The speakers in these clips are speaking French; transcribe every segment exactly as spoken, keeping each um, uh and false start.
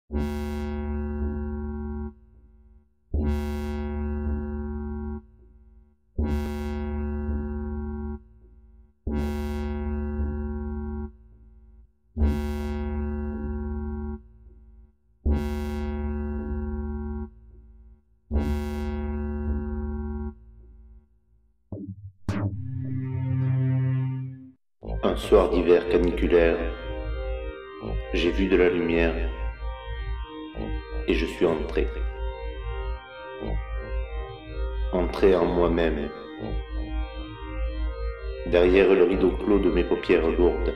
Un soir d'hiver caniculaire, j'ai vu de la lumière et je suis entré. Entré en moi-même, derrière le rideau clos de mes paupières lourdes,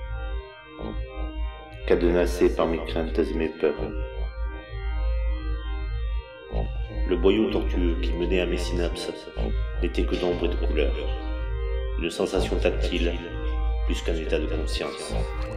cadenassé par mes craintes et mes peurs. Le boyau tortueux qui menait à mes synapses n'était que d'ombre et de couleur, une sensation tactile plus qu'un état de conscience.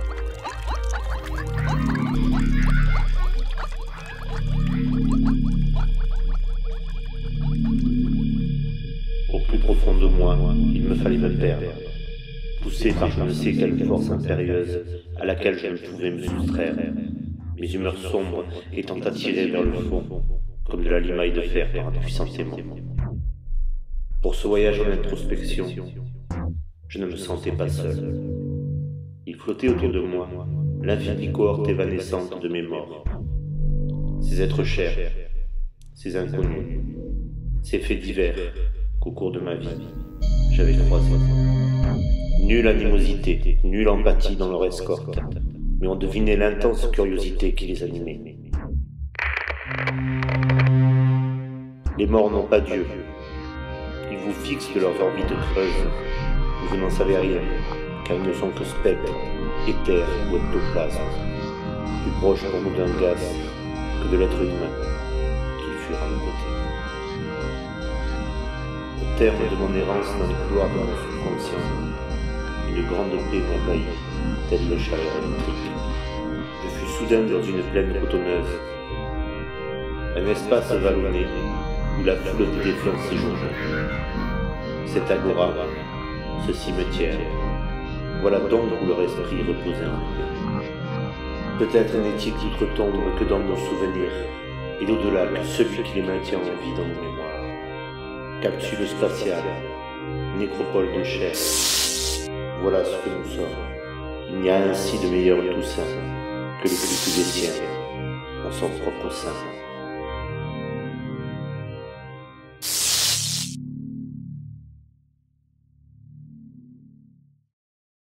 Au plus profond de moi, il me fallait me perdre, poussé par je ne sais quelle force impérieuse à laquelle je ne pouvais me soustraire, mes humeurs sombres étant attirées vers le fond, comme de la limaille de fer par un puissant aimant. Pour ce voyage en introspection, je ne me sentais pas seul. Il flottait autour de moi l'infinie cohorte évanescente de mes morts. Ces êtres chers, ces inconnus, ces faits divers qu'au cours de ma vie, j'avais croisés. Nulle animosité, nulle empathie dans leur escorte, mais on devinait l'intense curiosité qui les animait. Les morts n'ont pas Dieu. Ils vous fixent de leurs orbites creuses. Vous n'en savez rien, car ils ne sont que spectres, éthers ou ectoplasmes, plus proches pour nous d'un gaz que de l'être humain qu'ils furent à nos côtés. Au terme de mon errance dans les couloirs de mon subconscient, une grande paix m'envahit, telle le chaleur électrique. Je fus soudain dans une plaine cotonneuse, un espace vallonné où la foule des défunts séjournait. Cette agora, ce cimetière, voilà donc où leur esprit reposait en paix. Peut-être n'est-il d'outre-tombe que dans nos souvenirs, et l'au-delà que celui qui les maintient en vie dans nos mémoires. Capsule spatiale, nécropole de chair, voilà ce que nous sommes. Il n'y a ainsi de meilleur Toussaint que le culte des siens en son propre sein.